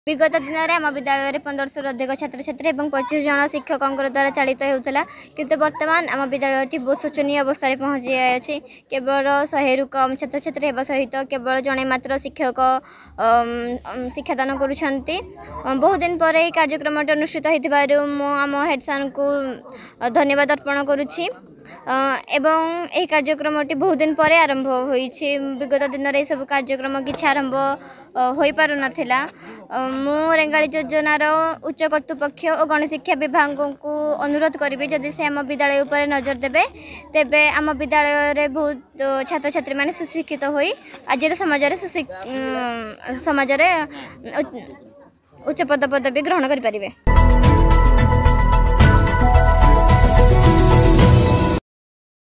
विगत दिन में आम विद्यालय 1500 अधिक छात्र छात्री और 25 जन शिक्षकों द्वारा चालित होता किंतु वर्तमान आम विद्यालय बहुत शोचनीय अवस्था पहुँची जाए केवल 100 रु कम छात्र छात्री होगा सहित केवल जड़े मात्र शिक्षक शिक्षादान करुँच बहुत दिन पर यह कार्यक्रम अनुष्ठित होम हेड सार को धन्यवाद अर्पण करुँची एवं यह कार्यक्रम बहुत दिन पर आरंभ होइछि विगत दिन में सब कार्यक्रम किसी आरंभ हो पार नाला मु रेंगाली योजनार उच्च कर्तृपक्ष और गणशिक्षा विभाग को अनुरोध करी जदि से आम विद्यालय उपर नजर देबे तेबे आम विद्यालय बहुत छात्र छात्री माने सुशिक्षित होई आज समाज उच्च पदवी ग्रहण करि पारिबे।